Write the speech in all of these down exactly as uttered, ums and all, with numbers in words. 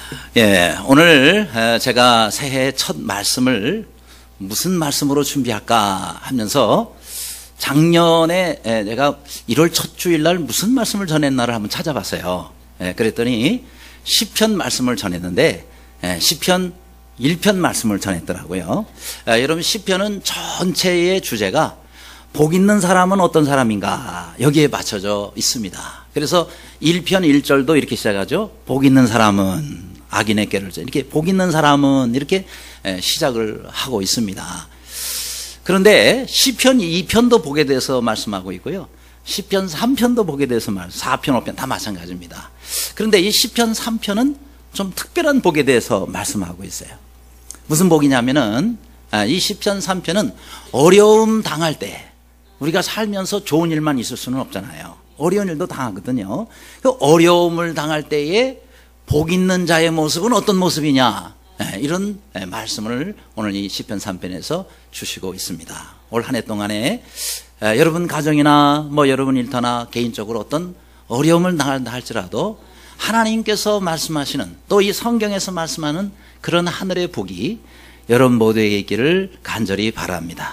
예, 오늘 제가 새해 첫 말씀을 무슨 말씀으로 준비할까 하면서 작년에 내가 일월 첫 주일날 무슨 말씀을 전했나를 한번 찾아봤어요. 예, 그랬더니 시편 말씀을 전했는데 예, 시편 일 편 말씀을 전했더라고요. 예, 여러분 시편은 전체의 주제가 복 있는 사람은 어떤 사람인가 여기에 맞춰져 있습니다. 그래서 일 편 일 절도 이렇게 시작하죠. 복 있는 사람은 악인의 꾀를 져 이렇게 복 있는 사람은 이렇게 시작을 하고 있습니다. 그런데 시편 이 편도 복에 대해서 말씀하고 있고요. 시편 삼 편도 복에 대해서 말, 사 편, 오 편 다 마찬가지입니다. 그런데 이 시편 삼 편은 좀 특별한 복에 대해서 말씀하고 있어요. 무슨 복이냐면은 이 시편 삼 편은 어려움 당할 때 우리가 살면서 좋은 일만 있을 수는 없잖아요. 어려운 일도 당하거든요. 그 어려움을 당할 때에 복 있는 자의 모습은 어떤 모습이냐, 이런 말씀을 오늘 이 시편 삼 편에서 주시고 있습니다. 올 한 해 동안에 여러분 가정이나 뭐 여러분 일터나 개인적으로 어떤 어려움을 당한다 할지라도 하나님께서 말씀하시는 또 이 성경에서 말씀하는 그런 하늘의 복이 여러분 모두에게 있기를 간절히 바랍니다.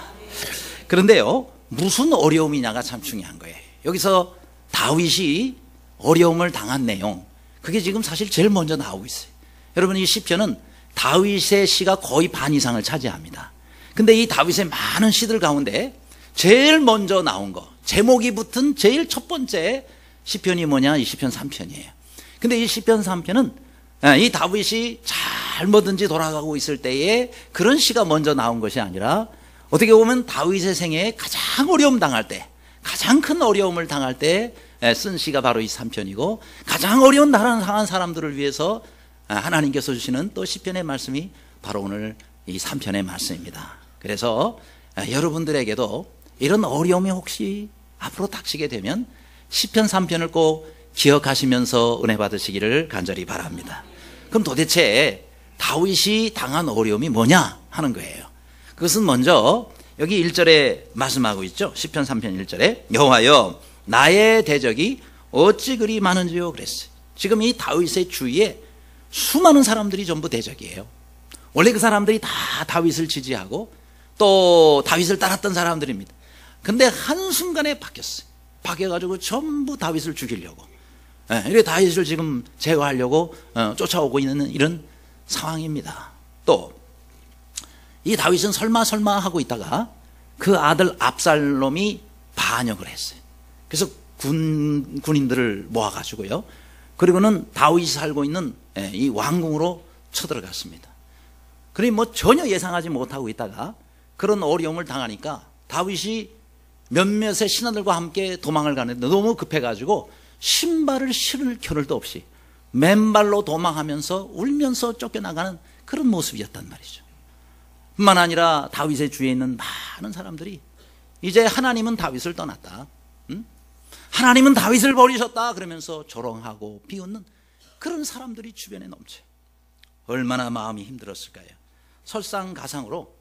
그런데요, 무슨 어려움이냐가 참 중요한 거예요. 여기서 다윗이 어려움을 당한 내용, 그게 지금 사실 제일 먼저 나오고 있어요. 여러분 이 시편은 다윗의 시가 거의 반 이상을 차지합니다. 근데 이 다윗의 많은 시들 가운데 제일 먼저 나온 거, 제목이 붙은 제일 첫 번째 시편이 뭐냐? 이 시편 삼 편이에요. 근데 이 시편 삼 편은 이 다윗이 잘 뭐든지 돌아가고 있을 때에 그런 시가 먼저 나온 것이 아니라 어떻게 보면 다윗의 생애에 가장 어려움 당할 때, 가장 큰 어려움을 당할 때 쓴 시가 바로 이 삼 편이고, 가장 어려운 당한 사람들을 위해서 하나님께서 주시는 또 시편의 말씀이 바로 오늘 이 삼 편의 말씀입니다. 그래서 여러분들에게도 이런 어려움이 혹시 앞으로 닥치게 되면 시편 삼 편을 꼭 기억하시면서 은혜 받으시기를 간절히 바랍니다. 그럼 도대체 다윗이 당한 어려움이 뭐냐 하는 거예요. 그것은 먼저 여기 일 절에 말씀하고 있죠. 시편 삼 편 일 절에 여호와여 나의 대적이 어찌 그리 많은지요 그랬어요. 지금 이 다윗의 주위에 수많은 사람들이 전부 대적이에요. 원래 그 사람들이 다 다윗을 지지하고 또 다윗을 따랐던 사람들입니다. 근데 한순간에 바뀌었어요. 바뀌어가지고 전부 다윗을 죽이려고, 이렇게 다윗을 지금 제거하려고 쫓아오고 있는 이런 상황입니다. 또 이 다윗은 설마 설마 하고 있다가 그 아들 압살롬이 반역을 했어요. 그래서 군, 군인들을 모아가지고요, 그리고는 다윗이 살고 있는 이 왕궁으로 쳐들어갔습니다. 그러니 뭐 전혀 예상하지 못하고 있다가 그런 어려움을 당하니까 다윗이 몇몇의 신하들과 함께 도망을 가는데 너무 급해가지고 신발을 신을 겨를도 없이 맨발로 도망하면서 울면서 쫓겨나가는 그런 모습이었단 말이죠. 뿐만 아니라 다윗의 주위에 있는 많은 사람들이 이제 하나님은 다윗을 떠났다, 응? 하나님은 다윗을 버리셨다 그러면서 조롱하고 비웃는 그런 사람들이 주변에 넘쳐요. 얼마나 마음이 힘들었을까요? 설상가상으로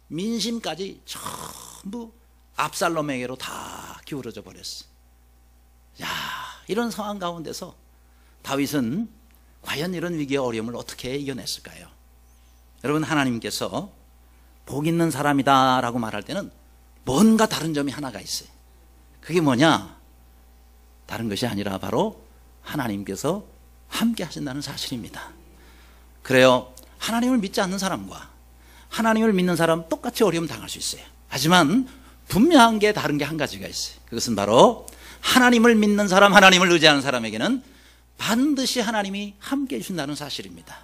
민심까지 전부 압살롬에게로 다 기울어져 버렸어. 야, 이런 상황 가운데서 다윗은 과연 이런 위기의 어려움을 어떻게 이겨냈을까요? 여러분, 하나님께서 복 있는 사람이다 라고 말할 때는 뭔가 다른 점이 하나가 있어요. 그게 뭐냐? 다른 것이 아니라 바로 하나님께서 함께 하신다는 사실입니다. 그래요, 하나님을 믿지 않는 사람과 하나님을 믿는 사람 똑같이 어려움 당할 수 있어요. 하지만 분명한 게 다른 게 한 가지가 있어요. 그것은 바로 하나님을 믿는 사람, 하나님을 의지하는 사람에게는 반드시 하나님이 함께 해주신다는 사실입니다.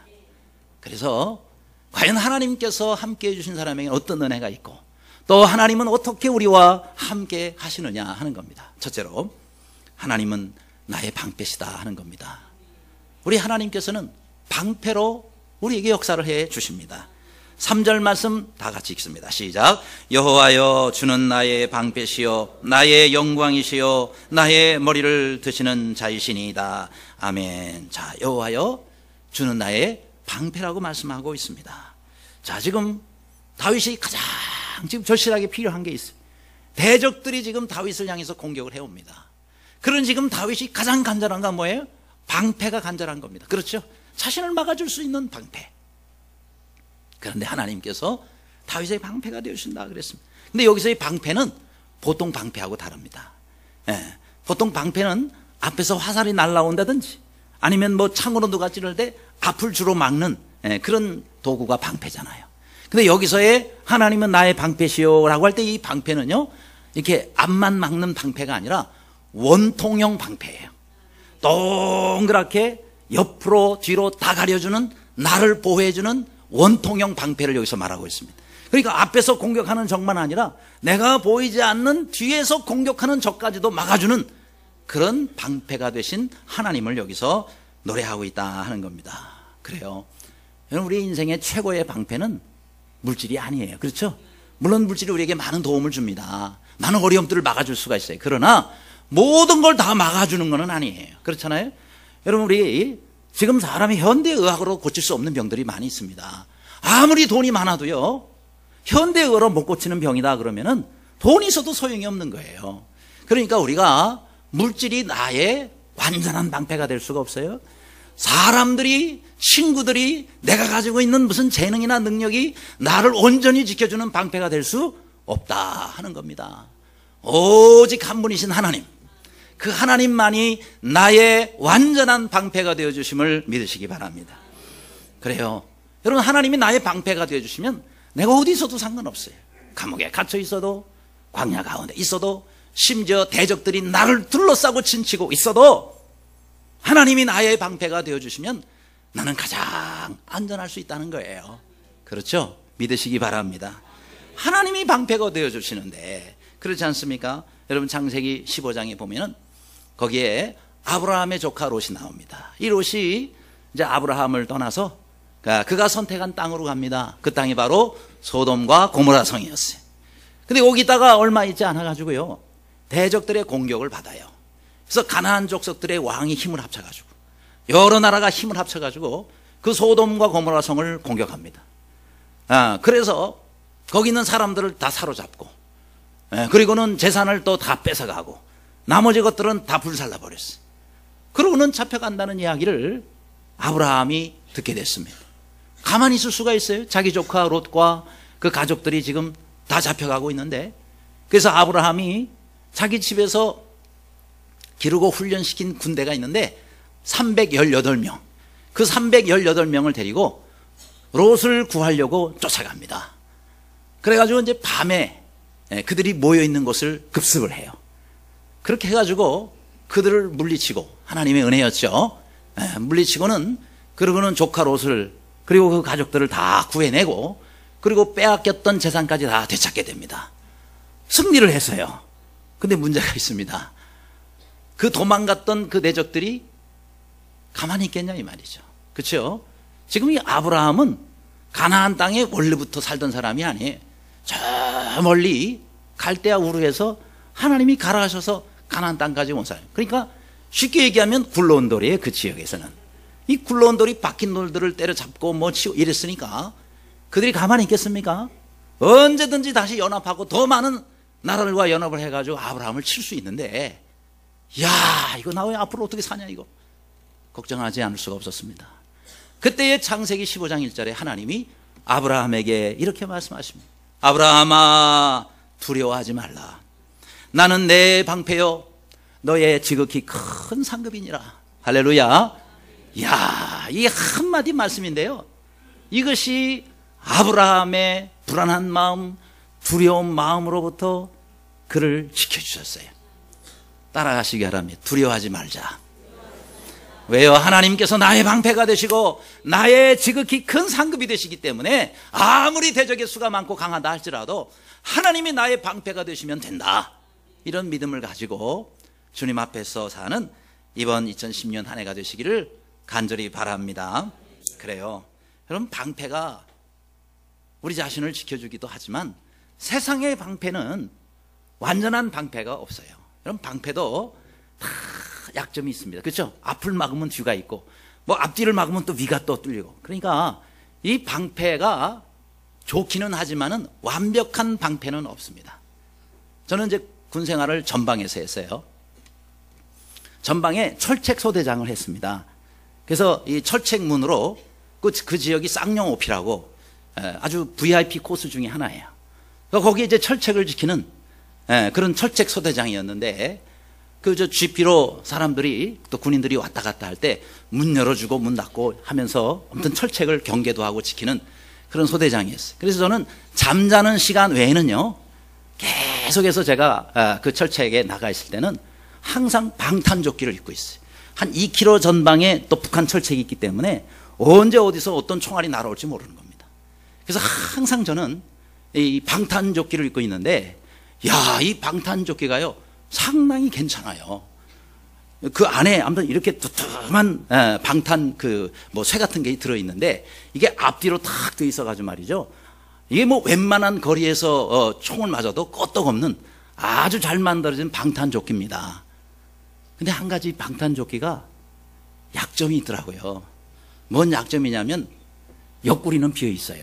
그래서 과연 하나님께서 함께 해주신 사람에게는 어떤 은혜가 있고 또 하나님은 어떻게 우리와 함께 하시느냐 하는 겁니다. 첫째로 하나님은 나의 방패시다 하는 겁니다. 우리 하나님께서는 방패로 우리에게 역사를 해 주십니다. 삼 절 말씀 다 같이 읽습니다. 시작. 여호와여 주는 나의 방패시요 나의 영광이시요 나의 머리를 드시는 자이시니이다. 아멘. 자, 여호와여 주는 나의 방패라고 말씀하고 있습니다. 자, 지금 다윗이 가장 지금 절실하게 필요한 게 있어요. 대적들이 지금 다윗을 향해서 공격을 해옵니다. 그런 지금 다윗이 가장 간절한 건 뭐예요? 방패가 간절한 겁니다. 그렇죠? 자신을 막아줄 수 있는 방패. 그런데 하나님께서 다윗의 방패가 되어주신다 그랬습니다. 근데 여기서의 방패는 보통 방패하고 다릅니다. 예, 보통 방패는 앞에서 화살이 날라온다든지 아니면 뭐 창으로 누가 찌를 때 앞을 주로 막는 예, 그런 도구가 방패잖아요. 근데 여기서의 하나님은 나의 방패시오 라고 할 때 이 방패는요, 이렇게 앞만 막는 방패가 아니라 원통형 방패예요. 동그랗게 옆으로 뒤로 다 가려주는, 나를 보호해주는 원통형 방패를 여기서 말하고 있습니다. 그러니까 앞에서 공격하는 적만 아니라 내가 보이지 않는 뒤에서 공격하는 적까지도 막아주는 그런 방패가 되신 하나님을 여기서 노래하고 있다 하는 겁니다. 그래요. 여러분, 우리 인생의 최고의 방패는 물질이 아니에요. 그렇죠? 물론 물질이 우리에게 많은 도움을 줍니다. 많은 어려움들을 막아줄 수가 있어요. 그러나 모든 걸 다 막아주는 건 아니에요. 그렇잖아요? 여러분, 우리 지금 사람이 현대의학으로 고칠 수 없는 병들이 많이 있습니다. 아무리 돈이 많아도요, 현대의학으로 못 고치는 병이다 그러면은 돈이 있어도 소용이 없는 거예요. 그러니까 우리가 물질이 나의 완전한 방패가 될 수가 없어요. 사람들이, 친구들이 내가 가지고 있는 무슨 재능이나 능력이 나를 온전히 지켜주는 방패가 될 수 없다 하는 겁니다. 오직 한 분이신 하나님, 그 하나님만이 나의 완전한 방패가 되어주심을 믿으시기 바랍니다. 그래요. 여러분, 하나님이 나의 방패가 되어주시면 내가 어디 있어도 상관없어요. 감옥에 갇혀 있어도, 광야 가운데 있어도, 심지어 대적들이 나를 둘러싸고 친치고 있어도 하나님이 나의 방패가 되어주시면 나는 가장 안전할 수 있다는 거예요. 그렇죠? 믿으시기 바랍니다. 하나님이 방패가 되어주시는데, 그렇지 않습니까? 여러분, 창세기 십오 장에 보면은 거기에 아브라함의 조카 롯이 나옵니다. 이 롯이 이제 아브라함을 떠나서 그가 선택한 땅으로 갑니다. 그 땅이 바로 소돔과 고모라 성이었어요. 근데 여기다가 얼마 있지 않아가지고요, 대적들의 공격을 받아요. 그래서 가나안 족속들의 왕이 힘을 합쳐가지고, 여러 나라가 힘을 합쳐가지고 그 소돔과 고모라 성을 공격합니다. 아, 그래서 거기 있는 사람들을 다 사로잡고, 예, 그리고는 재산을 또 다 뺏어가고 나머지 것들은 다 불살라버렸어요. 그러고는 잡혀간다는 이야기를 아브라함이 듣게 됐습니다. 가만히 있을 수가 있어요? 자기 조카 롯과 그 가족들이 지금 다 잡혀가고 있는데. 그래서 아브라함이 자기 집에서 기르고 훈련시킨 군대가 있는데 삼백십팔 명, 그 삼백십팔 명을 데리고 롯을 구하려고 쫓아갑니다. 그래가지고 이제 밤에 그들이 모여있는 곳을 급습을 해요. 그렇게 해가지고 그들을 물리치고, 하나님의 은혜였죠. 물리치고는, 그러고는 조카 롯을, 그리고 그 가족들을 다 구해내고, 그리고 빼앗겼던 재산까지 다 되찾게 됩니다. 승리를 했어요. 근데 문제가 있습니다. 그 도망갔던 그 대적들이 가만히 있겠냐 이 말이죠. 그렇죠? 지금 이 아브라함은 가나안 땅에 원래부터 살던 사람이 아니에요. 저 멀리 갈대아 우르에서 하나님이 가라 하셔서 가나안 땅까지 온 사람. 그러니까 쉽게 얘기하면 굴러온 돌이에요. 그 지역에서는 이 굴러온 돌이 박힌 돌들을 때려잡고 뭐 치고 이랬으니까 그들이 가만히 있겠습니까? 언제든지 다시 연합하고 더 많은 나라들과 연합을 해가지고 아브라함을 칠 수 있는데, 야, 이거 나 왜 앞으로 어떻게 사냐, 이거 걱정하지 않을 수가 없었습니다. 그때의 창세기 십오 장 일 절에 하나님이 아브라함에게 이렇게 말씀하십니다. 아브라함아, 두려워하지 말라. 나는 내 방패요 너의 지극히 큰 상급이니라. 할렐루야. 이야, 이 한마디 말씀인데요, 이것이 아브라함의 불안한 마음, 두려운 마음으로부터 그를 지켜주셨어요. 따라가시기 바랍니다. 두려워하지 말자. 왜요? 하나님께서 나의 방패가 되시고 나의 지극히 큰 상급이 되시기 때문에 아무리 대적의 수가 많고 강하다 할지라도 하나님이 나의 방패가 되시면 된다, 이런 믿음을 가지고 주님 앞에서 사는 이번 이천십 년 한 해가 되시기를 간절히 바랍니다. 그래요. 여러분, 방패가 우리 자신을 지켜주기도 하지만 세상의 방패는 완전한 방패가 없어요. 여러분, 방패도 다 약점이 있습니다. 그렇죠? 앞을 막으면 뒤가 있고, 뭐 앞뒤를 막으면 또 위가 또 뚫리고. 그러니까 이 방패가 좋기는 하지만은 완벽한 방패는 없습니다. 저는 이제 군 생활을 전방에서 했어요. 전방에 철책 소대장을 했습니다. 그래서 이 철책문으로 그, 그 지역이 쌍용오피라고 아주 브이아이피 코스 중에 하나예요. 거기에 이제 철책을 지키는 그런 철책 소대장이었는데, 그 저 지피로 사람들이 또 군인들이 왔다 갔다 할 때 문 열어주고 문 닫고 하면서 아무튼 철책을 경계도 하고 지키는 그런 소대장이었어요. 그래서 저는 잠자는 시간 외에는요, 계속해서 제가 그 철책에 나가 있을 때는 항상 방탄조끼를 입고 있어요. 한 이 킬로미터 전방에 또 북한 철책이 있기 때문에 언제 어디서 어떤 총알이 날아올지 모르는 겁니다. 그래서 항상 저는 이 방탄조끼를 입고 있는데, 야, 이 방탄조끼가요 상당히 괜찮아요. 그 안에 아무튼 이렇게 두툼한 방탄 그 뭐 쇠 같은 게 들어있는데, 이게 앞뒤로 탁 돼 있어가지고 말이죠, 이게 뭐 웬만한 거리에서 어, 총을 맞아도 끄떡없는 아주 잘 만들어진 방탄조끼입니다. 근데 한 가지 방탄조끼가 약점이 있더라고요. 뭔 약점이냐면 옆구리는 비어 있어요.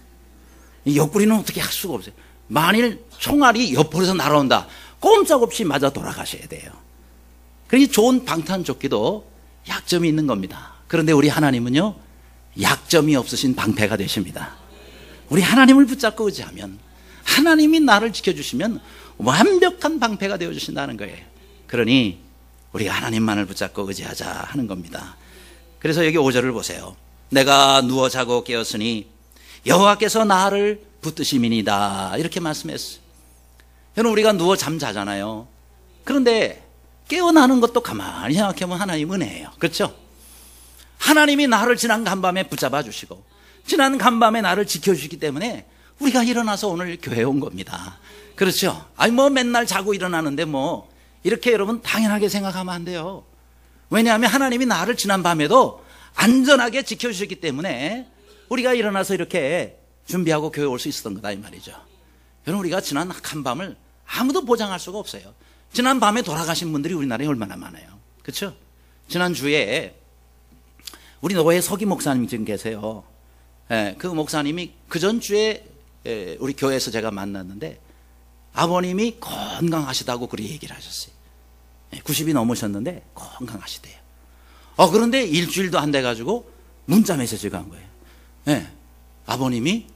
이 옆구리는 어떻게 할 수가 없어요. 만일 총알이 옆으로서 날아온다, 꼼짝없이 맞아 돌아가셔야 돼요. 그러니 좋은 방탄조끼도 약점이 있는 겁니다. 그런데 우리 하나님은요, 약점이 없으신 방패가 되십니다. 우리 하나님을 붙잡고 의지하면, 하나님이 나를 지켜주시면 완벽한 방패가 되어주신다는 거예요. 그러니 우리가 하나님만을 붙잡고 의지하자 하는 겁니다. 그래서 여기 오 절을 보세요. 내가 누워 자고 깨었으니 여호와께서 나를 붙드심이니이다, 이렇게 말씀했어요. 여러분, 우리가 누워 잠자잖아요. 그런데 깨어나는 것도 가만히 생각해보면 하나님 은혜예요. 그렇죠? 하나님이 나를 지난 간밤에 붙잡아 주시고 지난 간밤에 나를 지켜주시기 때문에 우리가 일어나서 오늘 교회에 온 겁니다. 그렇죠? 아니 뭐 맨날 자고 일어나는데 뭐 이렇게 여러분 당연하게 생각하면 안 돼요. 왜냐하면 하나님이 나를 지난 밤에도 안전하게 지켜주셨기 때문에 우리가 일어나서 이렇게 준비하고 교회에 올 수 있었던 거다, 이 말이죠. 여러분, 우리가 지난 한밤을 아무도 보장할 수가 없어요. 지난 밤에 돌아가신 분들이 우리나라에 얼마나 많아요. 그렇죠? 지난주에 우리 노회 서기 목사님이 지금 계세요. 예, 그 목사님이 그 전주에 예, 우리 교회에서 제가 만났는데 아버님이 건강하시다고 그렇게 얘기를 하셨어요. 예, 구십이 넘으셨는데 건강하시대요. 어, 그런데 일주일도 안 돼가지고 문자 메시지가 온 거예요. 예, 아버님이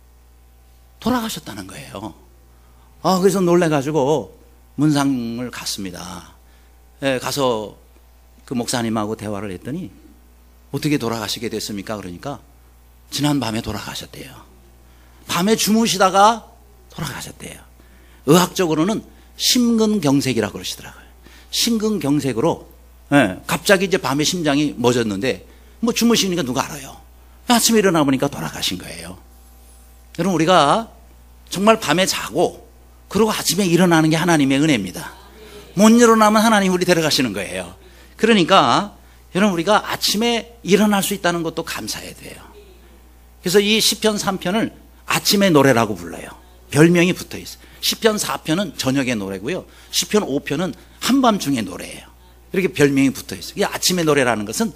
돌아가셨다는 거예요. 아, 그래서 놀래가지고 문상을 갔습니다. 예, 가서 그 목사님하고 대화를 했더니 어떻게 돌아가시게 됐습니까? 그러니까 지난 밤에 돌아가셨대요. 밤에 주무시다가 돌아가셨대요. 의학적으로는 심근경색이라고 그러시더라고요. 심근경색으로 예, 갑자기 이제 밤에 심장이 멎었는데 뭐 주무시니까 누가 알아요. 아침에 일어나 보니까 돌아가신 거예요. 여러분, 우리가 정말 밤에 자고 그리고 아침에 일어나는 게 하나님의 은혜입니다. 못 일어나면 하나님 우리 데려가시는 거예요. 그러니까 여러분, 우리가 아침에 일어날 수 있다는 것도 감사해야 돼요. 그래서 이 시편 삼 편을 아침의 노래라고 불러요. 별명이 붙어 있어요. 시편 사 편은 저녁의 노래고요, 시편 오 편은 한밤중의 노래예요. 이렇게 별명이 붙어 있어요. 이 아침의 노래라는 것은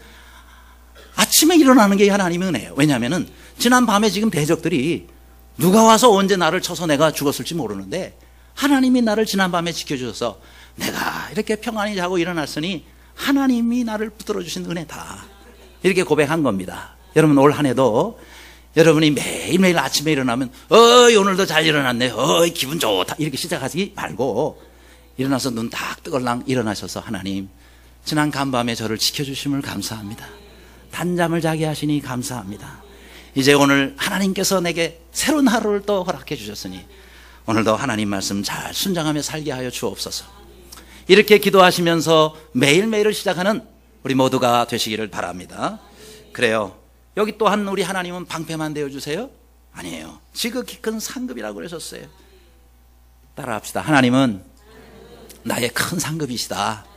아침에 일어나는 게 하나님의 은혜예요. 왜냐하면 지난 밤에 지금 대적들이 누가 와서 언제 나를 쳐서 내가 죽었을지 모르는데 하나님이 나를 지난 밤에 지켜주셔서 내가 이렇게 평안히 자고 일어났으니 하나님이 나를 붙들어 주신 은혜다, 이렇게 고백한 겁니다. 여러분, 올 한 해도 여러분이 매일매일 아침에 일어나면 어이 오늘도 잘 일어났네, 어이 기분 좋다, 이렇게 시작하지 말고 일어나서 눈 딱 뜨걸랑 일어나셔서 하나님, 지난 간밤에 저를 지켜주심을 감사합니다. 단잠을 자게 하시니 감사합니다. 이제 오늘 하나님께서 내게 새로운 하루를 또 허락해 주셨으니 오늘도 하나님 말씀 잘 순종하며 살게 하여 주옵소서. 이렇게 기도하시면서 매일매일을 시작하는 우리 모두가 되시기를 바랍니다. 그래요. 여기 또한 우리 하나님은 방패만 되어주세요? 아니에요. 지극히 큰 상급이라고 그러셨어요. 따라합시다. 하나님은 나의 큰 상급이시다.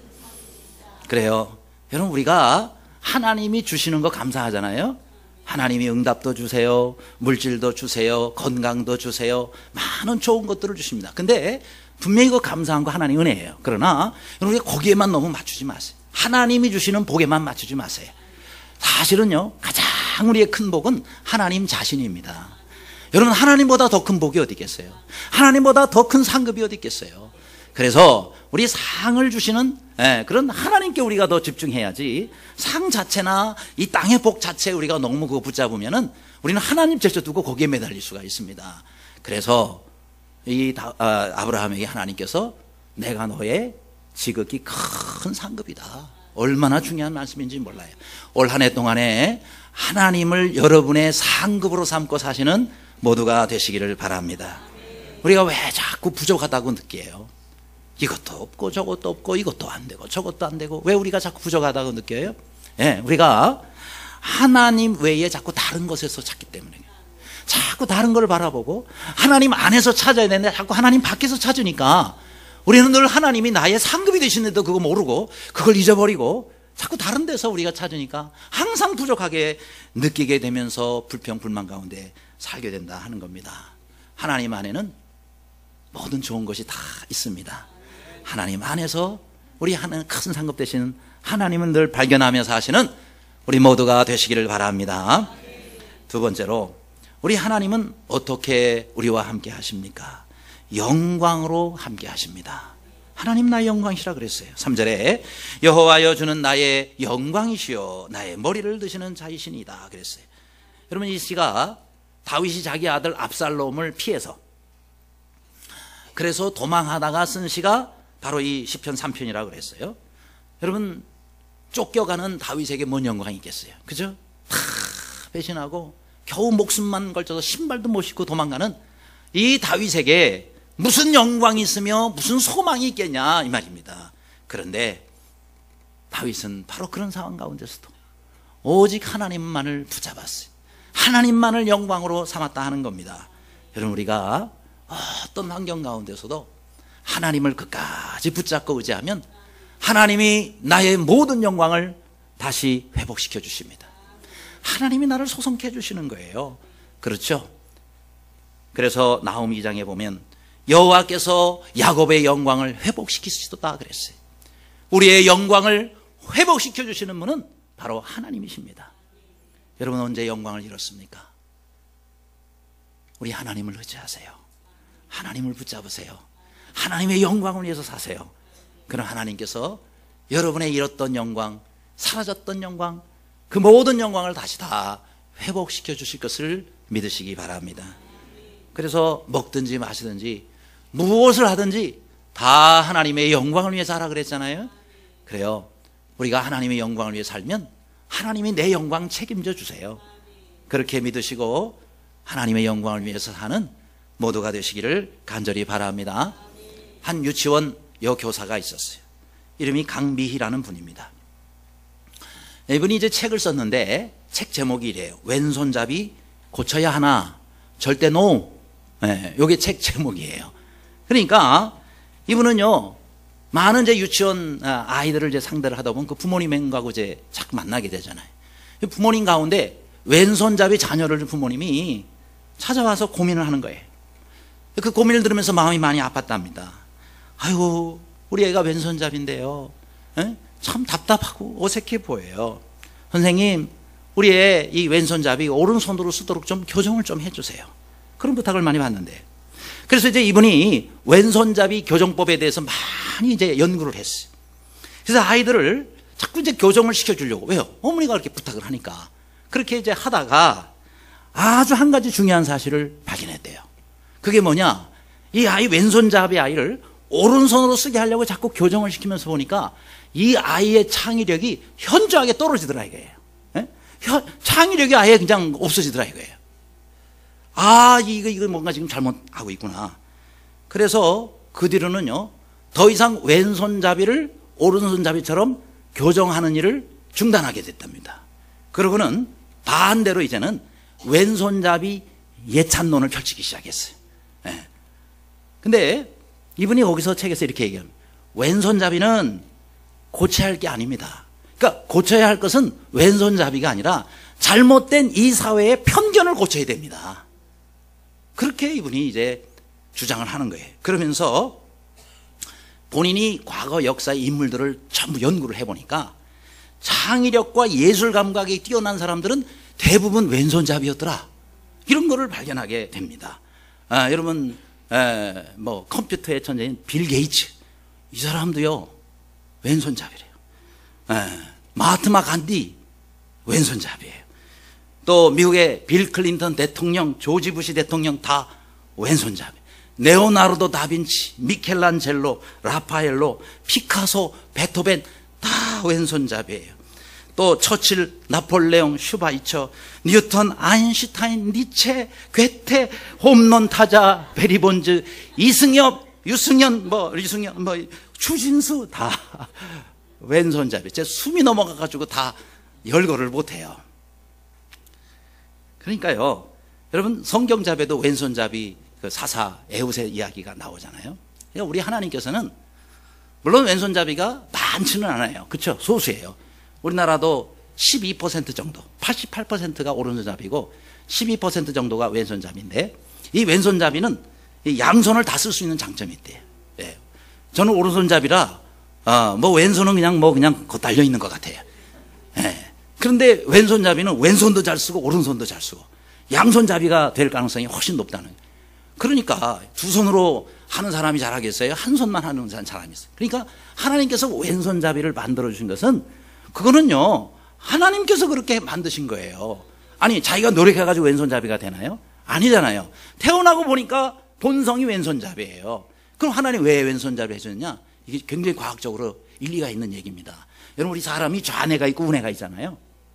그래요. 여러분, 우리가 하나님이 주시는 거 감사하잖아요. 하나님이 응답도 주세요, 물질도 주세요, 건강도 주세요, 많은 좋은 것들을 주십니다. 근데 분명히 그 감사한 거 하나님 은혜예요. 그러나 여러분, 거기에만 너무 맞추지 마세요. 하나님이 주시는 복에만 맞추지 마세요. 사실은요, 가장 우리의 큰 복은 하나님 자신입니다. 여러분, 하나님보다 더 큰 복이 어디 있겠어요? 하나님보다 더 큰 상급이 어디 있겠어요? 그래서 우리 상을 주시는 예, 그런 하나님께 우리가 더 집중해야지, 상 자체나 이 땅의 복 자체에 우리가 너무 그거 붙잡으면은 우리는 하나님 제쳐두고 거기에 매달릴 수가 있습니다. 그래서 이 다, 아, 아브라함에게 하나님께서 내가 너의 지극히 큰 상급이다. 얼마나 중요한 말씀인지 몰라요. 올 한 해 동안에 하나님을 여러분의 상급으로 삼고 사시는 모두가 되시기를 바랍니다. 우리가 왜 자꾸 부족하다고 느껴요? 이것도 없고 저것도 없고 이것도 안 되고 저것도 안 되고 왜 우리가 자꾸 부족하다고 느껴요? 예, 우리가 하나님 외에 자꾸 다른 것에서 찾기 때문에, 자꾸 다른 걸 바라보고 하나님 안에서 찾아야 되는데 자꾸 하나님 밖에서 찾으니까 우리는 늘 하나님이 나의 상급이 되시는데도 그거 모르고 그걸 잊어버리고 자꾸 다른 데서 우리가 찾으니까 항상 부족하게 느끼게 되면서 불평 불만 가운데 살게 된다 하는 겁니다. 하나님 안에는 모든 좋은 것이 다 있습니다. 하나님 안에서 우리 하나님 큰 상급 되시는 하나님은 늘 발견하며 사시는 우리 모두가 되시기를 바랍니다. 두 번째로, 우리 하나님은 어떻게 우리와 함께 하십니까? 영광으로 함께 하십니다. 하나님 나의 영광이시라 그랬어요. 삼 절에 여호와여 주는 나의 영광이시여 나의 머리를 드시는 자이시니다 그랬어요. 여러분, 이 시가 다윗이 자기 아들 압살롬을 피해서 그래서 도망하다가 쓴 시가 바로 이 시편 삼 편이라고 그랬어요. 여러분, 쫓겨가는 다윗에게 뭔 영광이 있겠어요? 그죠? 다 배신하고 겨우 목숨만 걸쳐서 신발도 못 신고 도망가는 이 다윗에게 무슨 영광이 있으며 무슨 소망이 있겠냐 이 말입니다. 그런데 다윗은 바로 그런 상황 가운데서도 오직 하나님만을 붙잡았어요. 하나님만을 영광으로 삼았다 하는 겁니다. 여러분, 우리가 어떤 환경 가운데서도 하나님을 끝까지 붙잡고 의지하면 하나님이 나의 모든 영광을 다시 회복시켜 주십니다. 하나님이 나를 소성케 해주시는 거예요. 그렇죠? 그래서 나홈 이 장에 보면 여호와께서 야곱의 영광을 회복시키시도다 그랬어요. 우리의 영광을 회복시켜 주시는 분은 바로 하나님이십니다. 여러분, 언제 영광을 잃었습니까? 우리 하나님을 의지하세요. 하나님을 붙잡으세요. 하나님의 영광을 위해서 사세요. 그럼 하나님께서 여러분의 잃었던 영광, 사라졌던 영광, 그 모든 영광을 다시 다 회복시켜 주실 것을 믿으시기 바랍니다. 그래서 먹든지 마시든지 무엇을 하든지 다 하나님의 영광을 위해서 하라 그랬잖아요. 그래요. 우리가 하나님의 영광을 위해 살면 하나님이 내 영광 책임져 주세요. 그렇게 믿으시고 하나님의 영광을 위해서 사는 모두가 되시기를 간절히 바랍니다. 한 유치원 여교사가 있었어요. 이름이 강미희라는 분입니다. 이분이 이제 책을 썼는데 책 제목이 이래요. 왼손잡이 고쳐야 하나 절대 노. 네, 이게 책 제목이에요. 그러니까 이분은요, 많은 이제 유치원 아이들을 이제 상대를 하다 보면 그 부모님하고 이제 자꾸 만나게 되잖아요. 부모님 가운데 왼손잡이 자녀를 둔 부모님이 찾아와서 고민을 하는 거예요. 그 고민을 들으면서 마음이 많이 아팠답니다. 아이고, 우리 애가 왼손잡인데요, 에? 참 답답하고 어색해 보여요. 선생님, 우리 애 이 왼손잡이 오른손으로 쓰도록 좀 교정을 좀 해주세요. 그런 부탁을 많이 받는데, 그래서 이제 이분이 왼손잡이 교정법에 대해서 많이 이제 연구를 했어요. 그래서 아이들을 자꾸 이제 교정을 시켜주려고. 왜요? 어머니가 그렇게 부탁을 하니까. 그렇게 이제 하다가 아주 한 가지 중요한 사실을 발견했대요. 그게 뭐냐? 이 아이 왼손잡이 아이를 오른손으로 쓰게 하려고 자꾸 교정을 시키면서 보니까 이 아이의 창의력이 현저하게 떨어지더라 이거예요. 예? 창의력이 아예 그냥 없어지더라 이거예요. 아, 이거 이거 뭔가 지금 잘못하고 있구나. 그래서 그 뒤로는요, 더 이상 왼손잡이를 오른손잡이처럼 교정하는 일을 중단하게 됐답니다. 그러고는 반대로 이제는 왼손잡이 예찬론을 펼치기 시작했어요. 예. 근데 이분이 거기서 책에서 이렇게 얘기합니다. 왼손잡이는 고쳐야 할 게 아닙니다. 그러니까 고쳐야 할 것은 왼손잡이가 아니라 잘못된 이 사회의 편견을 고쳐야 됩니다. 그렇게 이분이 이제 주장을 하는 거예요. 그러면서 본인이 과거 역사의 인물들을 전부 연구를 해보니까 창의력과 예술 감각이 뛰어난 사람들은 대부분 왼손잡이였더라. 이런 거를 발견하게 됩니다. 아, 여러분, 에, 뭐 컴퓨터의 천재인 빌 게이츠, 이 사람도요 왼손잡이래요. 예, 마하트마 간디 왼손잡이에요. 또 미국의 빌 클린턴 대통령, 조지 부시 대통령 다 왼손잡이. 레오나르도 다빈치, 미켈란젤로, 라파엘로, 피카소, 베토벤 다 왼손잡이에요. 또 처칠, 나폴레옹, 슈바이처, 뉴턴, 아인슈타인, 니체, 괴테, 홈런 타자, 베리본즈, 이승엽, 유승현, 뭐 유승현, 뭐 추진수 다 왼손잡이. 제 숨이 넘어가가지고 다 열거를 못해요. 그러니까요, 여러분 성경잡에도 왼손잡이 그 사사 에웃의 이야기가 나오잖아요. 그러니까 우리 하나님께서는 물론 왼손잡이가 많지는 않아요. 그렇죠? 소수예요. 우리나라도 십이 퍼센트 정도, 팔십팔 퍼센트가 오른손잡이고 십이 퍼센트 정도가 왼손잡이인데, 이 왼손잡이는 이 양손을 다 쓸 수 있는 장점이 있대요. 예. 저는 오른손잡이라 어, 뭐 왼손은 그냥 뭐 그냥 거 달려 있는 것 같아요. 예. 그런데 왼손잡이는 왼손도 잘 쓰고 오른손도 잘 쓰고 양손잡이가 될 가능성이 훨씬 높다는 거예요. 그러니까 두 손으로 하는 사람이 잘하겠어요? 한 손만 하는 사람이 있어요. 그러니까 하나님께서 왼손잡이를 만들어 주신 것은, 그거는요 하나님께서 그렇게 만드신 거예요. 아니 자기가 노력해가지고 왼손잡이가 되나요? 아니잖아요. 태어나고 보니까 본성이 왼손잡이에요. 그럼 하나님 왜 왼손잡이 해줬느냐? 이게 굉장히 과학적으로 일리가 있는 얘기입니다. 여러분, 우리 사람이 좌뇌가 있고 우뇌가 있잖아요.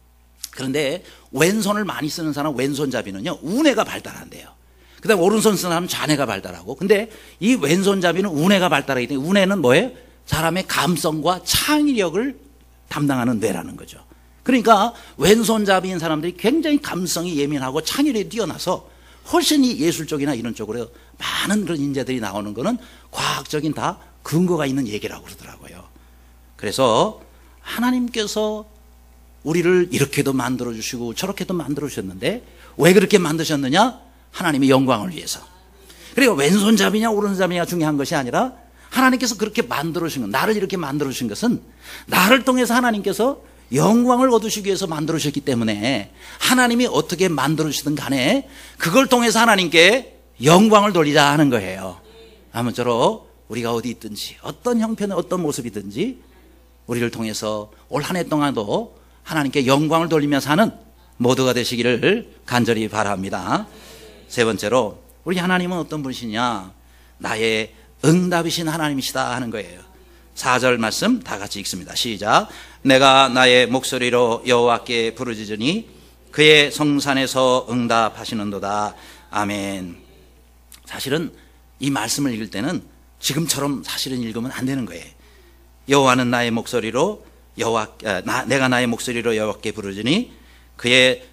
그런데 왼손을 많이 쓰는 사람, 왼손잡이는요 우뇌가 발달한대요. 그 다음에 오른손 쓰는 사람은 좌뇌가 발달하고, 근데 이 왼손잡이는 우뇌가 발달하기 때문에, 우뇌는 뭐예요? 사람의 감성과 창의력을 담당하는 뇌라는 거죠. 그러니까 왼손잡이인 사람들이 굉장히 감성이 예민하고 창의력이 뛰어나서 훨씬 이 예술 쪽이나 이런 쪽으로 많은 그런 인재들이 나오는 거는 과학적인 다 근거가 있는 얘기라고 그러더라고요. 그래서 하나님께서 우리를 이렇게도 만들어주시고 저렇게도 만들어주셨는데, 왜 그렇게 만드셨느냐? 하나님의 영광을 위해서. 그리고 왼손잡이냐 오른손잡이냐 중요한 것이 아니라, 하나님께서 그렇게 만들어주신 것, 나를 이렇게 만들어주신 것은 나를 통해서 하나님께서 영광을 얻으시기 위해서 만들어주셨기 때문에, 하나님이 어떻게 만들어주시든 간에 그걸 통해서 하나님께 영광을 돌리자 하는 거예요. 아무쪼록 우리가 어디 있든지 어떤 형편의 어떤 모습이든지 우리를 통해서 올 한 해 동안도 하나님께 영광을 돌리며 사는 모두가 되시기를 간절히 바랍니다. 세 번째로, 우리 하나님은 어떤 분이시냐? 나의 응답이신 하나님이시다 하는 거예요. 사 절 말씀 다 같이 읽습니다. 시작. 내가 나의 목소리로 여호와께 부르짖으니 그의 성산에서 응답하시는도다. 아멘. 사실은 이 말씀을 읽을 때는 지금처럼 사실은 읽으면 안 되는 거예요. 여호와는 나의 목소리로 여호와, 나, 내가 나의 목소리로 여호와께 부르짖으니 그의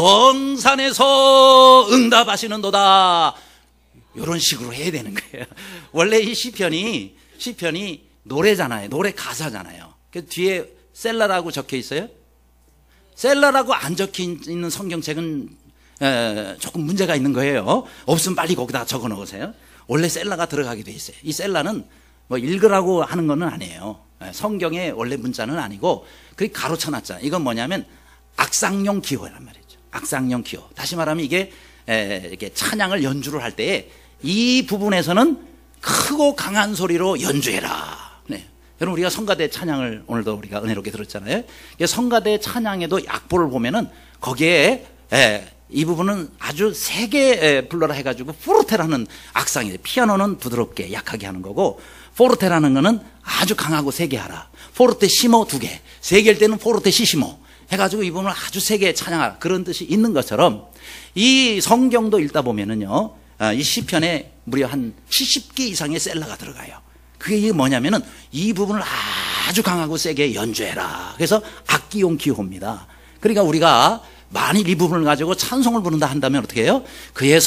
성산에서 응답하시는도다. 이런 식으로 해야 되는 거예요. 원래 이 시편이 시편이 노래잖아요. 노래 가사잖아요. 그 뒤에 셀라라고 적혀 있어요. 셀라라고 안 적혀 있는 성경책은 에, 조금 문제가 있는 거예요. 없으면 빨리 거기다 적어 놓으세요. 원래 셀라가 들어가게 돼 있어요. 이 셀라는 뭐 읽으라고 하는 거는 아니에요. 성경의 원래 문자는 아니고 그게 가로쳐 놨잖아요. 이건 뭐냐면 악상용 기호란 말이죠. 악상용 기호. 다시 말하면 이게 에, 이렇게 찬양을 연주를 할 때에 이 부분에서는 크고 강한 소리로 연주해라. 네. 여러분, 우리가 성가대 찬양을 오늘도 우리가 은혜롭게 들었잖아요. 성가대 찬양에도 악보를 보면은 거기에 에, 이 부분은 아주 세게 불러라 해가지고 포르테라는 악상이에요. 피아노는 부드럽게 약하게 하는 거고, 포르테라는 거는 아주 강하고 세게 하라. 포르테 시모 두 개, 세 개일 때는 포르테 시시모 해가지고 이 부분을 아주 세게 찬양하라, 그런 뜻이 있는 것처럼 이 성경도 읽다 보면은요, 이 시편에 무려 한 칠십 개 이상의 셀라가 들어가요. 그게 뭐냐면은 이 부분을 아주 강하고 세게 연주해라. 그래서 악기용 기호입니다. 그러니까 우리가 만일 이 부분을 가지고 찬송을 부른다 한다면 어떻게 해요? 그의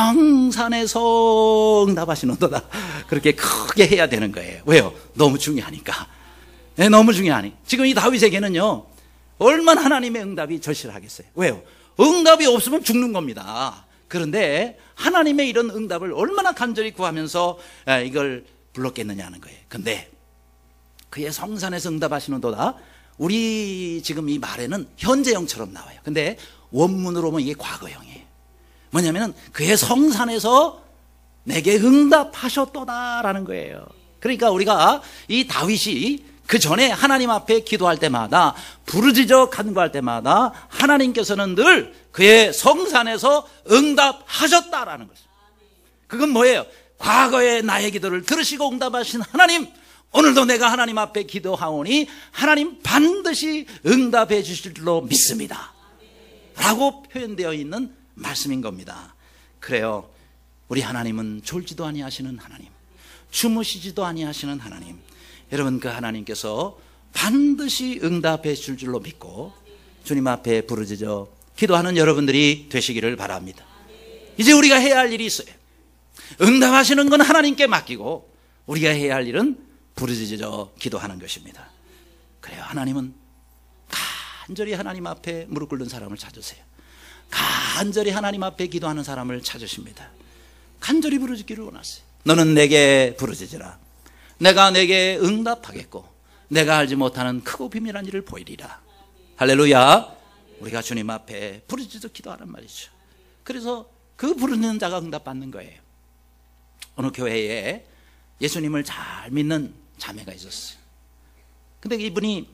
성산에서 응답하시는도다. 그렇게 크게 해야 되는 거예요. 왜요? 너무 중요하니까. 네, 너무 중요하니. 지금 이 다윗에게는요, 얼마나 하나님의 응답이 절실하겠어요. 왜요? 응답이 없으면 죽는 겁니다. 그런데 하나님의 이런 응답을 얼마나 간절히 구하면서 이걸 불렀겠느냐는 거예요. 근데 그의 성산에서 응답하시는도다, 우리 지금 이 말에는 현재형처럼 나와요. 근데 원문으로 보면 이게 과거형이에요. 뭐냐면은 그의 성산에서 내게 응답하셨도다라는 거예요. 그러니까 우리가 이 다윗이 그 전에 하나님 앞에 기도할 때마다 부르짖어 간구할 때마다 하나님께서는 늘 그의 성산에서 응답하셨다라는 것입니다. 그건 뭐예요? 과거의 나의 기도를 들으시고 응답하신 하나님, 오늘도 내가 하나님 앞에 기도하오니 하나님 반드시 응답해 주실 줄로 믿습니다 라고 표현되어 있는 말씀인 겁니다. 그래요, 우리 하나님은 졸지도 아니하시는 하나님, 주무시지도 아니하시는 하나님, 여러분 그 하나님께서 반드시 응답해 줄 줄로 믿고 주님 앞에 부르짖어 기도하는 여러분들이 되시기를 바랍니다. 이제 우리가 해야 할 일이 있어요. 응답하시는 건 하나님께 맡기고 우리가 해야 할 일은 부르짖어 기도하는 것입니다. 그래요, 하나님은 간절히 하나님 앞에 무릎 꿇는 사람을 찾으세요. 간절히 하나님 앞에 기도하는 사람을 찾으십니다. 간절히 부르짖기를 원하세요. 너는 내게 부르짖으라. 내가 내게 응답하겠고 내가 알지 못하는 크고 비밀한 일을 보이리라. 할렐루야. 우리가 주님 앞에 부르짖어 기도하란 말이죠. 그래서 그 부르는 자가 응답받는 거예요. 어느 교회에 예수님을 잘 믿는 자매가 있었어요. 근데 이분이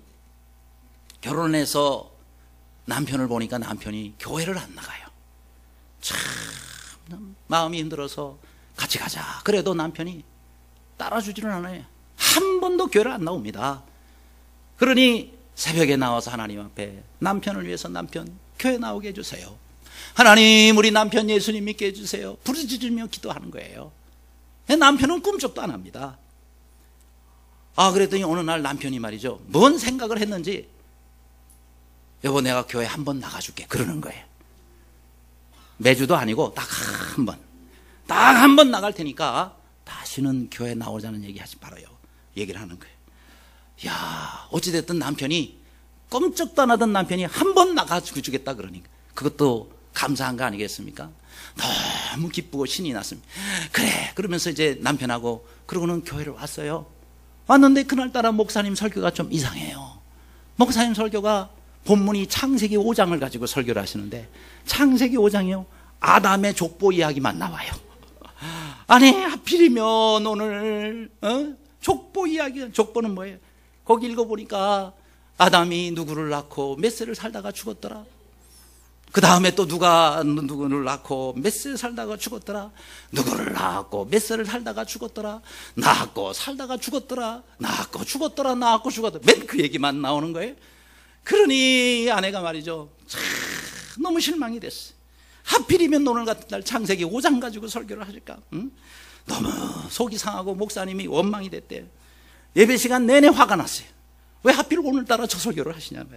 결혼해서 남편을 보니까 남편이 교회를 안 나가요. 참 마음이 힘들어서 같이 가자 그래도 남편이 따라주지는 않아요. 한 번도 교회를 안 나옵니다. 그러니 새벽에 나와서 하나님 앞에 남편을 위해서 남편 교회 나오게 해주세요. 하나님 우리 남편 예수님 믿게 해주세요. 부르짖으며 기도하는 거예요. 남편은 꿈쩍도 안 합니다. 아 그랬더니 어느 날 남편이 말이죠, 뭔 생각을 했는지 여보 내가 교회 한 번 나가줄게 그러는 거예요. 매주도 아니고 딱 한 번 딱 한 번 나갈 테니까 다시는 교회 나오자는 얘기 하지 말아요 얘기를 하는 거예요. 야 어찌됐든 남편이 꼼짝도 안 하던 남편이 한 번 나가주겠다 그러니까 그것도 감사한 거 아니겠습니까? 너무 기쁘고 신이 났습니다. 그래 그러면서 이제 남편하고 그러고는 교회를 왔어요. 왔는데 그날따라 목사님 설교가 좀 이상해요. 목사님 설교가 본문이 창세기 오 장을 가지고 설교를 하시는데 창세기 오 장이요 아담의 족보 이야기만 나와요. 아니 하필이면 오늘 어? 족보 이야기, 족보는 뭐예요? 거기 읽어보니까 아담이 누구를 낳고 몇 세를 살다가 죽었더라. 그 다음에 또 누가 누구를 낳고 몇 세 살다가 죽었더라. 누구를 낳았고 몇 세를 살다가 죽었더라. 낳았고 살다가 죽었더라. 낳았고 죽었더라. 낳았고 죽었더라. 맨 그 얘기만 나오는 거예요. 그러니 아내가 말이죠, 참 너무 실망이 됐어요. 하필이면 오늘 같은 날 창세기 오 장 가지고 설교를 하실까? 응? 너무 속이 상하고 목사님이 원망이 됐대요. 예배 시간 내내 화가 났어요. 왜 하필 오늘따라 저 설교를 하시냐고요.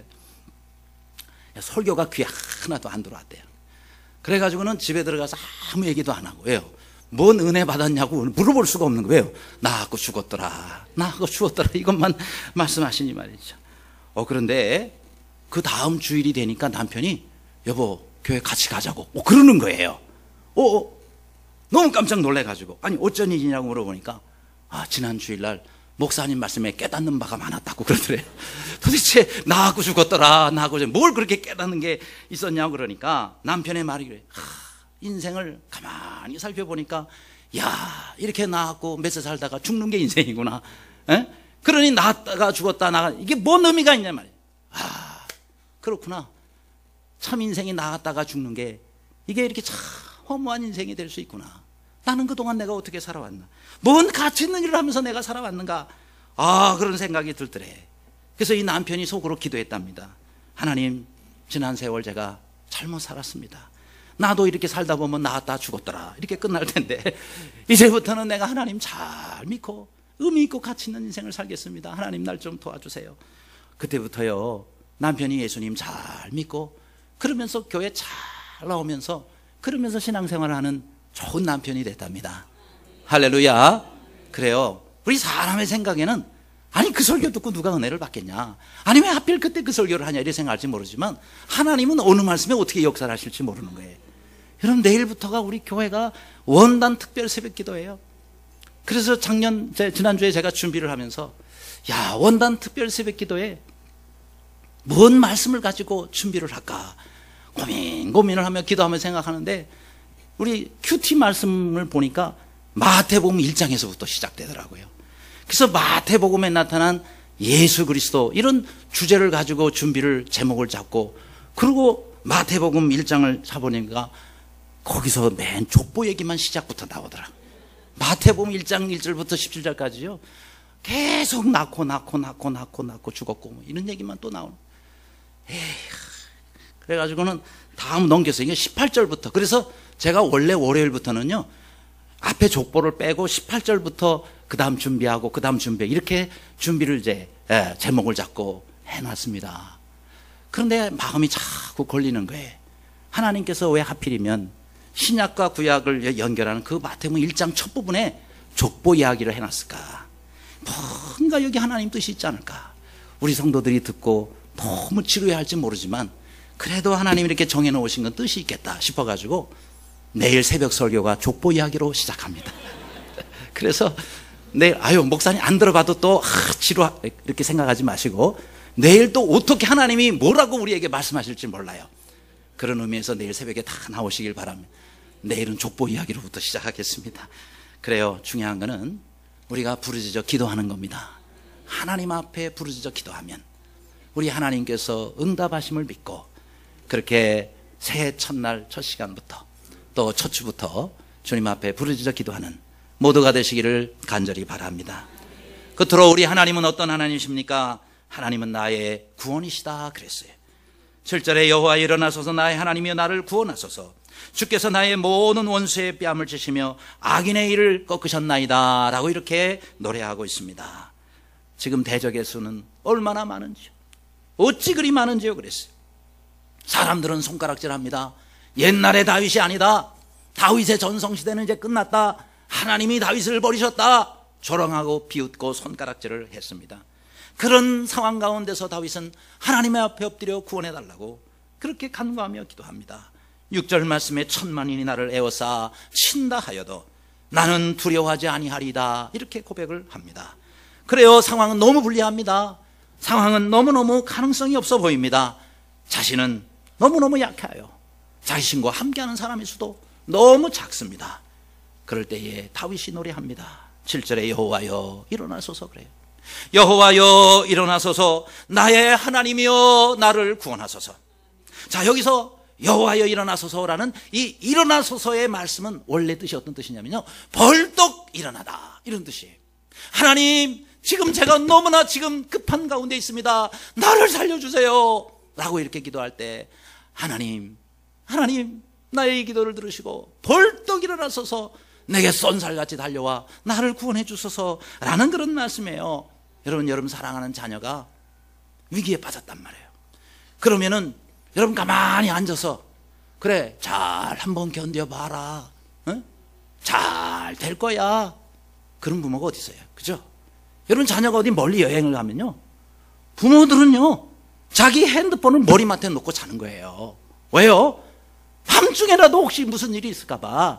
설교가 귀에 하나도 안 들어왔대요. 그래가지고는 집에 들어가서 아무 얘기도 안 하고, 왜요? 뭔 은혜 받았냐고 물어볼 수가 없는 거예요. 나하고 죽었더라, 나하고 죽었더라 이것만 말씀하시니 말이죠. 어 그런데 그 다음 주일이 되니까 남편이 여보 교회 같이 가자고 어, 그러는 거예요. 어, 어 너무 깜짝 놀래가지고 아니 어쩐 일이냐고 물어보니까 아 지난 주일날 목사님 말씀에 깨닫는 바가 많았다고 그러더래요. 도대체 나하고 죽었더라 나하고 뭘 그렇게 깨닫는 게 있었냐고 그러니까 남편의 말이 그래. 하, 인생을 가만히 살펴보니까 야 이렇게 나하고 몇 세 살다가 죽는 게 인생이구나. 에? 그러니 낳았다가 죽었다 나가 이게 뭔 의미가 있냐 말이야. 아 그렇구나. 참 인생이 나갔다가 죽는 게 이게 이렇게 참 허무한 인생이 될 수 있구나. 나는 그동안 내가 어떻게 살아왔나, 뭔 가치 있는 일을 하면서 내가 살아왔는가, 아 그런 생각이 들더래. 그래서 이 남편이 속으로 기도했답니다. 하나님 지난 세월 제가 잘못 살았습니다. 나도 이렇게 살다 보면 나왔다 죽었더라 이렇게 끝날 텐데 이제부터는 내가 하나님 잘 믿고 의미 있고 가치 있는 인생을 살겠습니다. 하나님 날 좀 도와주세요. 그때부터요 남편이 예수님 잘 믿고 그러면서 교회 잘 나오면서 그러면서 신앙생활을 하는 좋은 남편이 됐답니다. 할렐루야. 그래요, 우리 사람의 생각에는 아니 그 설교 듣고 누가 은혜를 받겠냐, 아니 왜 하필 그때 그 설교를 하냐 이렇게 생각할지 모르지만 하나님은 어느 말씀에 어떻게 역사를 하실지 모르는 거예요. 여러분 내일부터가 우리 교회가 원단 특별 새벽 기도예요. 그래서 작년 지난주에 제가 준비를 하면서 야 원단 특별 새벽 기도에 뭔 말씀을 가지고 준비를 할까 고민 고민을 하며 기도하며 생각하는데 우리 큐티 말씀을 보니까 마태복음 일 장에서부터 시작되더라고요. 그래서 마태복음에 나타난 예수 그리스도 이런 주제를 가지고 준비를 제목을 잡고, 그리고 마태복음 일 장을 잡으니까 거기서 맨 족보 얘기만 시작부터 나오더라. 마태복음 일 장 일 절부터 십칠 절까지요. 계속 낳고 낳고 낳고 낳고 낳고 죽었고 뭐 이런 얘기만 또 나오는. 에이, 그래가지고는 다음 넘겨서 이게 십팔 절부터. 그래서 제가 원래 월요일부터는요, 앞에 족보를 빼고 십팔 절부터 그 다음 준비하고 그 다음 준비, 이렇게 준비를 이제 예, 제목을 잡고 해놨습니다. 그런데 마음이 자꾸 걸리는 거예요. 하나님께서 왜 하필이면 신약과 구약을 연결하는 그 마태복음 일 장 첫 부분에 족보 이야기를 해놨을까? 뭔가 여기 하나님 뜻이 있지 않을까? 우리 성도들이 듣고 너무 지루해할지 모르지만 그래도 하나님이 이렇게 정해놓으신 건 뜻이 있겠다 싶어가지고 내일 새벽 설교가 족보 이야기로 시작합니다. 그래서 내일, 아유, 목사님 안 들어봐도 또 아, 지루 이렇게 생각하지 마시고, 내일 또 어떻게 하나님이 뭐라고 우리에게 말씀하실지 몰라요. 그런 의미에서 내일 새벽에 다 나오시길 바랍니다. 내일은 족보 이야기로부터 시작하겠습니다. 그래요. 중요한 거는 우리가 부르짖어 기도하는 겁니다. 하나님 앞에 부르짖어 기도하면 우리 하나님께서 응답하심을 믿고, 그렇게 새해 첫날 첫 시간부터 또 첫 주부터 주님 앞에 부르짖어 기도하는 모두가 되시기를 간절히 바랍니다. 끝으로 우리 하나님은 어떤 하나님이십니까? 하나님은 나의 구원이시다 그랬어요. 칠 절에 여호와 일어나소서, 나의 하나님이여 나를 구원하소서. 주께서 나의 모든 원수의 뺨을 치시며 악인의 일을 꺾으셨나이다 라고 이렇게 노래하고 있습니다. 지금 대적의 수는 얼마나 많은지요, 어찌 그리 많은지요 그랬어요. 사람들은 손가락질합니다. 옛날의 다윗이 아니다, 다윗의 전성시대는 이제 끝났다, 하나님이 다윗을 버리셨다, 조롱하고 비웃고 손가락질을 했습니다. 그런 상황 가운데서 다윗은 하나님의 앞에 엎드려 구원해달라고 그렇게 간구하며 기도합니다. 육 절 말씀에 천만인이 나를 에워싸 친다 하여도 나는 두려워하지 아니하리다, 이렇게 고백을 합니다. 그래요. 상황은 너무 불리합니다. 상황은 너무너무 가능성이 없어 보입니다. 자신은 너무너무 약해요. 자신과 함께하는 사람의 수도 너무 작습니다. 그럴 때에 다윗이 노래합니다. 칠 절에 여호와여 일어나소서 그래요. 여호와여 일어나소서, 나의 하나님이여 나를 구원하소서. 자, 여기서 여호와여 일어나소서라는 이 일어나소서의 말씀은 원래 뜻이 어떤 뜻이냐면요, 벌떡 일어나다, 이런 뜻이에요. 하나님, 지금 제가 너무나 지금 급한 가운데 있습니다. 나를 살려주세요 라고 이렇게 기도할 때 하나님, 하나님 나의 기도를 들으시고 벌떡 일어나소서 내게 쏜살같이 달려와 나를 구원해 주소서라는 그런 말씀이에요. 여러분, 여러분 사랑하는 자녀가 위기에 빠졌단 말이에요. 그러면은 여러분 가만히 앉아서 그래, 잘 한번 견뎌봐라, 어? 잘 될 거야, 그런 부모가 어디 있어요? 그죠? 여러분, 자녀가 어디 멀리 여행을 가면요, 부모들은요 자기 핸드폰을 머리맡에 놓고 자는 거예요. 왜요? 밤중에라도 혹시 무슨 일이 있을까 봐.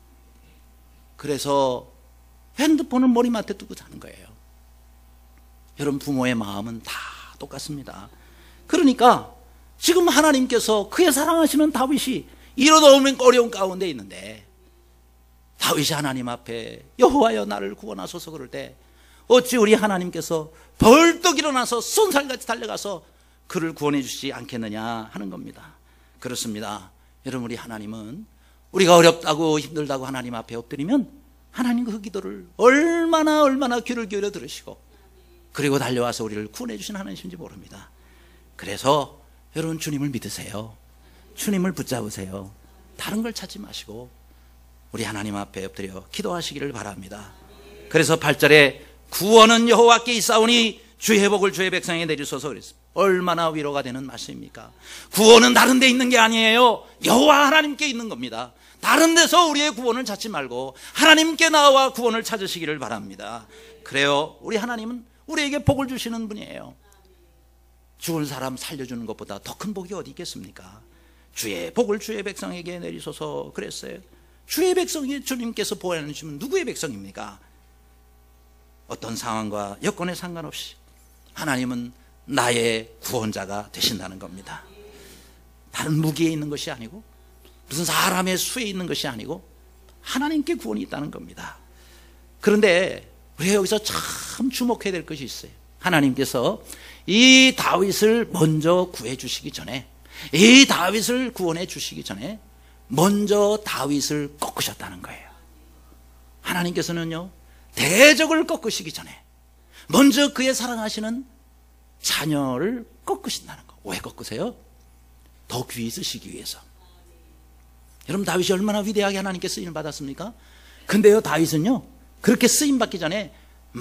그래서 핸드폰을 머리맡에 두고 자는 거예요. 여러분, 부모의 마음은 다 똑같습니다. 그러니까 지금 하나님께서 그의 사랑하시는 다윗이 이러다 오면 어려운 가운데 있는데, 다윗이 하나님 앞에 여호와여 나를 구원하소서 그럴 때 어찌 우리 하나님께서 벌떡 일어나서 쏜살같이 달려가서 그를 구원해 주시지 않겠느냐 하는 겁니다. 그렇습니다. 여러분, 우리 하나님은 우리가 어렵다고 힘들다고 하나님 앞에 엎드리면 하나님 그 기도를 얼마나 얼마나 귀를 기울여 들으시고 그리고 달려와서 우리를 구원해 주신 하나님이신지 모릅니다. 그래서 여러분, 주님을 믿으세요. 주님을 붙잡으세요. 다른 걸 찾지 마시고 우리 하나님 앞에 엎드려 기도하시기를 바랍니다. 그래서 팔 절에 구원은 여호와께 있사오니 주의 회복을 주의 백성에게 내리소서 그랬습니다. 얼마나 위로가 되는 말씀입니까? 구원은 다른 데 있는 게 아니에요. 여호와 하나님께 있는 겁니다. 다른 데서 우리의 구원을 찾지 말고 하나님께 나와 구원을 찾으시기를 바랍니다. 그래요. 우리 하나님은 우리에게 복을 주시는 분이에요. 죽은 사람 살려주는 것보다 더 큰 복이 어디 있겠습니까? 주의 복을 주의 백성에게 내리소서 그랬어요. 주의 백성이 주님께서 보호해 주시면 누구의 백성입니까? 어떤 상황과 여건에 상관없이 하나님은 나의 구원자가 되신다는 겁니다. 다른 무기에 있는 것이 아니고 무슨 사람의 수에 있는 것이 아니고 하나님께 구원이 있다는 겁니다. 그런데 우리가 여기서 참 주목해야 될 것이 있어요. 하나님께서 이 다윗을 먼저 구해 주시기 전에, 이 다윗을 구원해 주시기 전에 먼저 다윗을 꺾으셨다는 거예요. 하나님께서는요, 대적을 꺾으시기 전에 먼저 그의 사랑하시는 자녀를 꺾으신다는 거. 왜 꺾으세요? 더 귀히 쓰시기 위해서. 여러분, 다윗이 얼마나 위대하게 하나님께 쓰임을 받았습니까? 근데요, 다윗은요, 그렇게 쓰임 받기 전에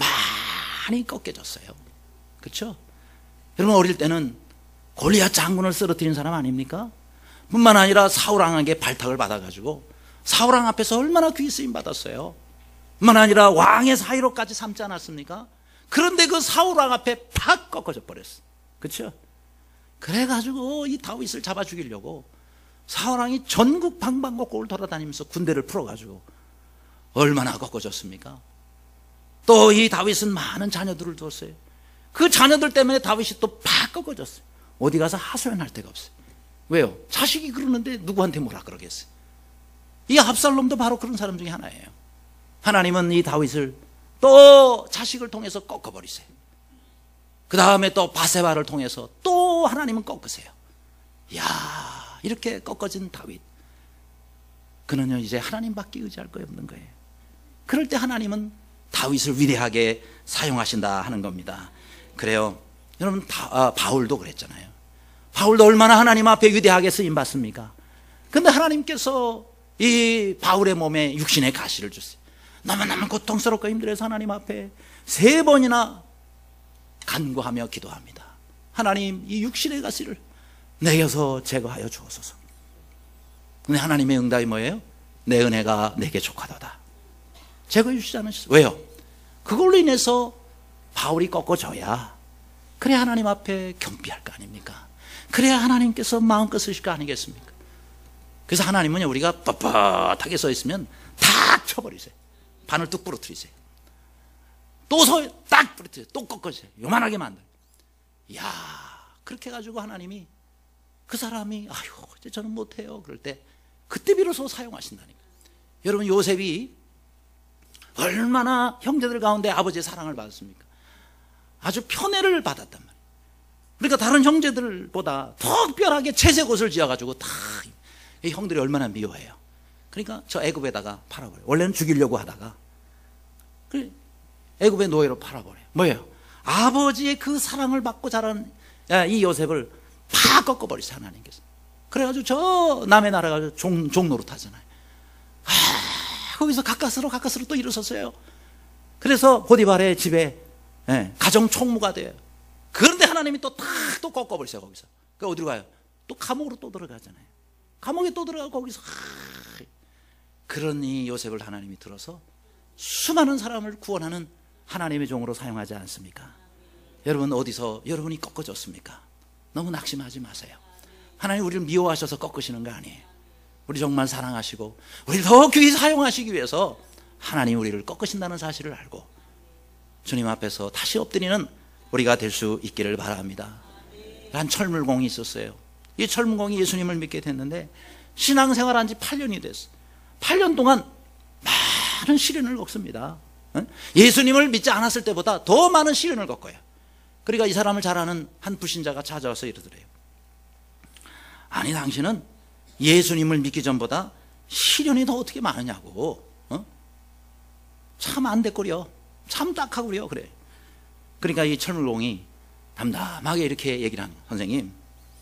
많이 꺾여졌어요. 그렇죠? 여러분, 어릴 때는 골리앗 장군을 쓰러뜨린 사람 아닙니까? 뿐만 아니라 사울왕에게 발탁을 받아가지고 사울왕 앞에서 얼마나 귀히 쓰임 받았어요. 뿐만 아니라 왕의 사위로까지 삼지 않았습니까? 그런데 그 사울왕 앞에 팍 꺾어져 버렸어. 그렇죠? 그래가지고 이 다윗을 잡아 죽이려고 사울왕이 전국 방방곡곡을 돌아다니면서 군대를 풀어가지고 얼마나 꺾어졌습니까? 또 이 다윗은 많은 자녀들을 두었어요. 그 자녀들 때문에 다윗이 또 팍 꺾어졌어요. 어디 가서 하소연할 데가 없어요. 왜요? 자식이 그러는데 누구한테 뭐라 그러겠어요? 이 압살롬도 바로 그런 사람 중에 하나예요. 하나님은 이 다윗을 또 자식을 통해서 꺾어버리세요. 그 다음에 또 바세바를 통해서 또 하나님은 꺾으세요. 이야, 이렇게 꺾어진 다윗, 그는요 이제 하나님밖에 의지할 거 없는 거예요. 그럴 때 하나님은 다윗을 위대하게 사용하신다 하는 겁니다. 그래요. 여러분, 다, 아, 바울도 그랬잖아요. 바울도 얼마나 하나님 앞에 위대하게 쓰임 받습니까? 근데 하나님께서 이 바울의 몸에 육신의 가시를 주세요. 너무너무 고통스럽고 힘들어서 하나님 앞에 세 번이나 간구하며 기도합니다. 하나님, 이 육신의 가시를 내게서 제거하여 주옵소서. 근데 하나님의 응답이 뭐예요? 내 은혜가 내게 족하도다. 제거해 주시지 않으셨어요. 왜요? 그걸로 인해서 바울이 꺾어져야, 그래야 하나님 앞에 겸비할 거 아닙니까? 그래야 하나님께서 마음껏 쓰실 거 아니겠습니까? 그래서 하나님은 우리가 뻣뻣하게 서 있으면 탁 쳐버리세요. 바늘 뚝 부러뜨리세요. 또 서 딱 부러뜨리세요. 또 꺾어주세요. 요만하게 만들어요. 이야, 그렇게 해가지고 하나님이 그 사람이 아유 이제 저는 못해요 그럴 때 그때 비로소 사용하신다니까. 여러분, 요셉이 얼마나 형제들 가운데 아버지의 사랑을 받았습니까? 아주 편애를 받았단 말이에요. 그러니까 다른 형제들보다 특별하게 채색 옷을 지어가지고 다 형들이 얼마나 미워해요. 그러니까 저 애굽에다가 팔아버려요. 원래는 죽이려고 하다가 애굽의 노예로 팔아버려요. 뭐예요? 아버지의 그 사랑을 받고 자란 이 요셉을 팍 꺾어버리세요, 하나님께서. 그래가지고 저 남의 나라 가서 종, 종노릇 하잖아요. 아, 거기서 가까스로 가까스로 또 일어섰어요. 그래서 보디발의 집에 예, 가정 총무가 돼요. 그런데 하나님이 또 탁 또 꺾어버리세요, 거기서. 그 어디로 가요? 또 감옥으로 또 들어가잖아요. 감옥에 또 들어가고 거기서 하, 그런 이 요셉을 하나님이 들어서 수많은 사람을 구원하는 하나님의 종으로 사용하지 않습니까? 여러분, 어디서 여러분이 꺾어졌습니까? 너무 낙심하지 마세요. 하나님 우리를 미워하셔서 꺾으시는 거 아니에요. 우리 정말 사랑하시고 우리를 더 귀히 사용하시기 위해서 하나님 우리를 꺾으신다는 사실을 알고 주님 앞에서 다시 엎드리는 우리가 될 수 있기를 바랍니다. 한 철물공이 있었어요. 이 철물공이 예수님을 믿게 됐는데 신앙생활한 지 팔 년이 됐어요. 팔 년 동안 많은 시련을 겪습니다. 예수님을 믿지 않았을 때보다 더 많은 시련을 겪어요. 그러니까 이 사람을 잘 아는 한 불신자가 찾아와서 이러더래요. 아니, 당신은 예수님을 믿기 전보다 시련이 더 어떻게 많으냐고. 어? 참 안 됐구려. 참 딱하구려. 그래. 그러니까 이 철물공이 담담하게 이렇게 얘기를 하는, 선생님,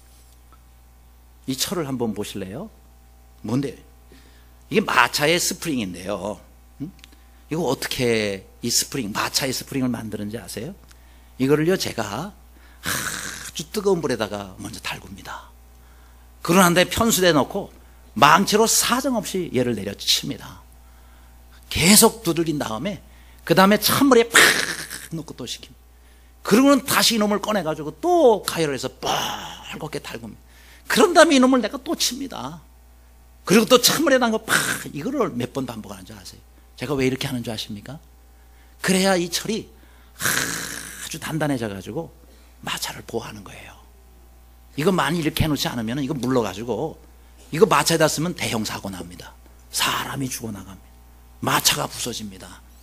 이 철을 한번 보실래요? 뭔데? 이게 마차의 스프링인데요. 응? 이거 어떻게 이 스프링, 마차의 스프링을 만드는지 아세요? 이거를요, 제가 아주 뜨거운 불에다가 먼저 달굽니다. 그러는데 편수대에 넣고 망치로 사정없이 얘를 내려칩니다. 계속 두들긴 다음에 그 다음에 찬물에 팍 넣고 또 식힙니다. 그러고는 다시 이놈을 꺼내가지고 또 가열을 해서 뻘겋게 달굽니다. 그런 다음에 이놈을 내가 또 칩니다. 그리고 또 찬물에 담고 팍, 이거를 몇 번 반복하는 줄 아세요? 제가 왜 이렇게 하는 줄 아십니까? 그래야 이 철이 아주 단단해져가지고 마차를 보호하는 거예요. 이거 많이 이렇게 해놓지 않으면 이거 물러가지고 이거 마차에다 쓰면 대형 사고 납니다. 사람이 죽어나갑니다. 마차가 부서집니다.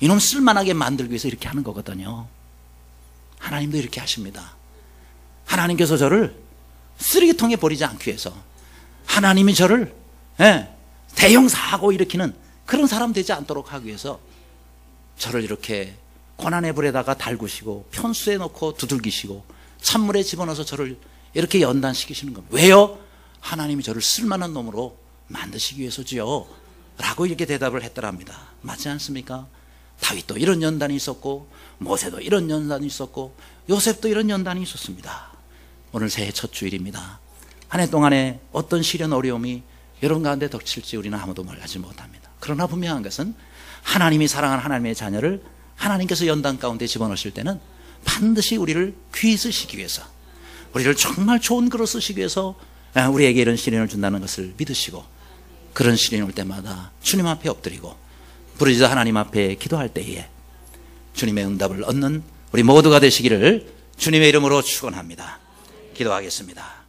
이놈 쓸만하게 만들기 위해서 이렇게 하는 거거든요. 하나님도 이렇게 하십니다. 하나님께서 저를 쓰레기통에 버리지 않기 위해서, 하나님이 저를 예, 대형 사고 일으키는 그런 사람 되지 않도록 하기 위해서 저를 이렇게 고난의 불에다가 달구시고 편수에 넣고 두들기시고 찬물에 집어넣어서 저를 이렇게 연단시키시는 겁니다. 왜요? 하나님이 저를 쓸만한 놈으로 만드시기 위해서지요 라고 이렇게 대답을 했더랍니다. 맞지 않습니까? 다윗도 이런 연단이 있었고, 모세도 이런 연단이 있었고, 요셉도 이런 연단이 있었습니다. 오늘 새해 첫 주일입니다. 한 해 동안에 어떤 시련 어려움이 여러분 가운데 닥칠지 우리는 아무도 말하지 못합니다. 그러나 분명한 것은 하나님이 사랑하는 하나님의 자녀를 하나님께서 연단 가운데 집어넣으실 때는 반드시 우리를 귀히 쓰시기 위해서, 우리를 정말 좋은 그릇 쓰시기 위해서 우리에게 이런 시련을 준다는 것을 믿으시고, 그런 시련이 올 때마다 주님 앞에 엎드리고 부르짖어 하나님 앞에 기도할 때에 주님의 응답을 얻는 우리 모두가 되시기를 주님의 이름으로 축원합니다. 기도하겠습니다.